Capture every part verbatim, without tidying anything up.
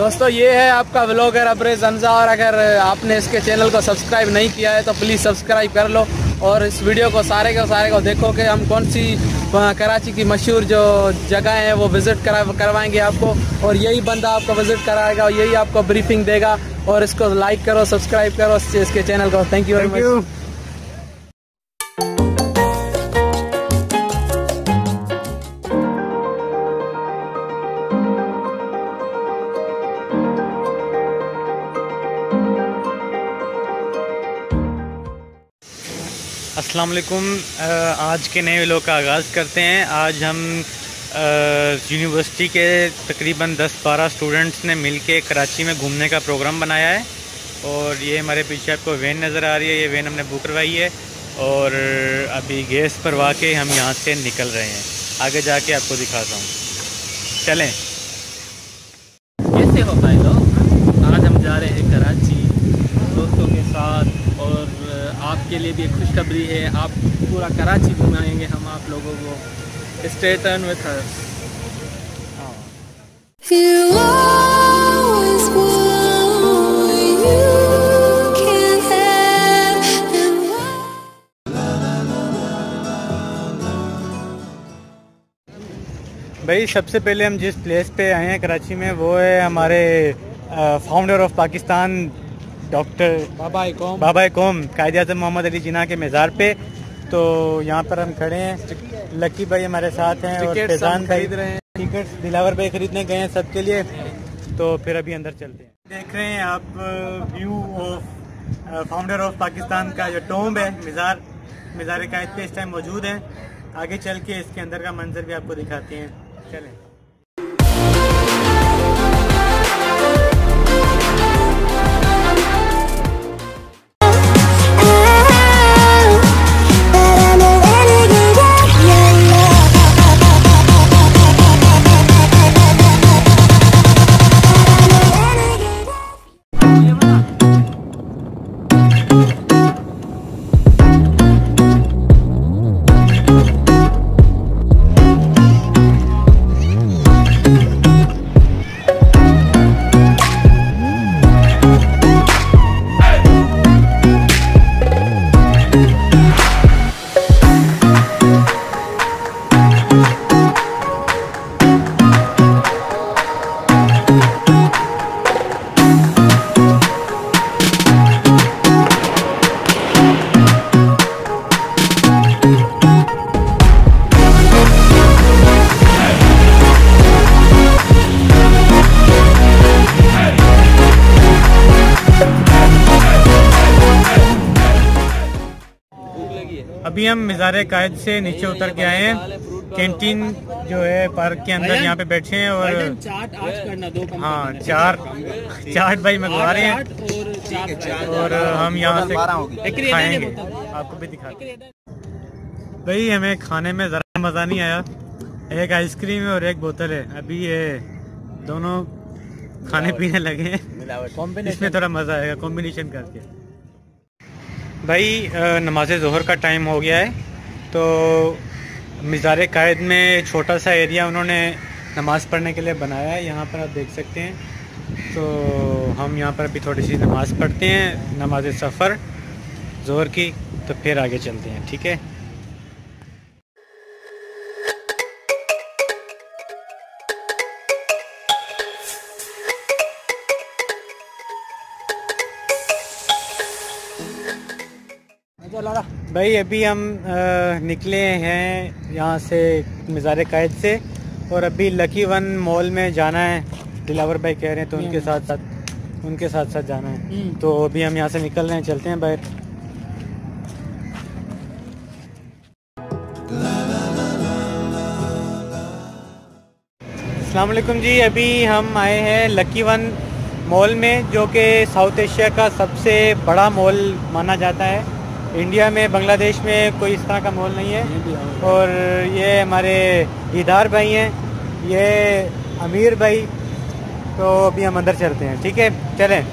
दोस्तों ये है आपका व्लॉगर अब्रेज़ हमज़ा, और अगर आपने इसके चैनल को सब्सक्राइब नहीं किया है तो प्लीज़ सब्सक्राइब कर लो और इस वीडियो को सारे के सारे को देखो कि हम कौन सी कराची की मशहूर जो जगह है वो विज़िट करा करवाएंगे आपको, और यही बंदा आपको विज़िट कराएगा और यही आपको ब्रीफिंग देगा। और इसको लाइक करो, सब्सक्राइब करो इसके चैनल को। Thank you very much. अस्सलाम वालेकुम। आज के नए व्लॉग का आगाज़ करते हैं। आज हम यूनिवर्सिटी के तकरीबन दस बारह स्टूडेंट्स ने मिलके कराची में घूमने का प्रोग्राम बनाया है, और ये हमारे पीछे आपको वैन नज़र आ रही है। ये वैन हमने बुक करवाई है और अभी गैस भरवा के हम यहाँ से निकल रहे हैं। आगे जाके आपको दिखाता हूँ, चलें। कैसे हो भाई लोग, आज हम जा रहे हैं कराची दोस्तों के साथ, और आपके लिए भी एक खुशखबरी है। आप पूरा कराची घुमाएंगे हम आप लोगों को। Stay tuned with us. भाई सबसे पहले हम जिस प्लेस पे आए हैं कराची में वो है हमारे फाउंडर ऑफ पाकिस्तान डॉक्टर बाबा कौम बाबा कौम कायद आज़म मोहम्मद अली जिन्ना के मज़ार पे। तो यहाँ पर हम खड़े हैं, लकी भाई हमारे साथ हैं और फैजान खरीद रहे हैं टिकट, दिलावर भाई खरीदने गए हैं सबके लिए। तो फिर अभी अंदर चलते हैं। देख रहे हैं आप view of founder of Pakistan का जो टॉम्ब है, मज़ार मज़ार कायद पे इस टाइम मौजूद है। आगे चल के इसके अंदर का मंजर भी आपको दिखाते हैं, चलें। अभी हम मज़ार कायद से नीचे उतर के आए हैं। कैंटीन जो है पार्क के अंदर यहाँ पे बैठे हैं, और चाट आज करना दो हाँ चार चाट भाई मंगवा रहे हैं, और हम यहाँ से खाएंगे, आपको भी दिखाते हैं। भाई हमें खाने में ज़रा मज़ा नहीं आया, एक आइसक्रीम है और एक बोतल है। अभी ये दोनों खाने पीने लगे हैं, इसमें थोड़ा मज़ा आएगा कॉम्बिनेशन करके। भाई नमाज ज़ोहर का टाइम हो गया है, तो मज़ार कायद में छोटा सा एरिया उन्होंने नमाज़ पढ़ने के लिए बनाया है, यहाँ पर आप देख सकते हैं। तो हम यहाँ पर अभी थोड़ी सी नमाज़ पढ़ते हैं, नमाज सफ़र ज़ोहर की, तो फिर आगे चलते हैं, ठीक है। भाई अभी हम आ, निकले हैं यहाँ से मज़ार कायद से, और अभी लकी वन मॉल में जाना है। दिलावर भाई कह रहे हैं तो उनके साथ साथ उनके साथ साथ जाना है। तो अभी हम यहाँ से निकल रहे हैं, चलते हैं बाहर। अस्सलाम वालेकुम जी, अभी हम आए हैं लकी वन मॉल में, जो कि साउथ एशिया का सबसे बड़ा मॉल माना जाता है। इंडिया में, बांग्लादेश में कोई इस तरह का मॉल नहीं है। और ये हमारे दीदार भाई हैं, ये अमीर भाई। तो अभी हम अंदर चलते हैं, ठीक है, चलें।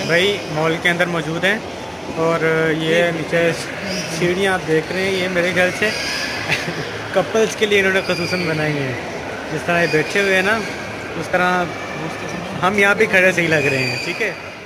भाई मॉल के अंदर मौजूद हैं और ये नीचे सीढ़ियाँ आप देख रहे हैं, ये मेरे ख्याल से कपल्स के लिए इन्होंने ख़ुसूसन बनाई हैं। जिस तरह ये बैठे हुए हैं ना, उस तरह हम यहाँ भी खड़े सही लग रहे हैं। ठीक है।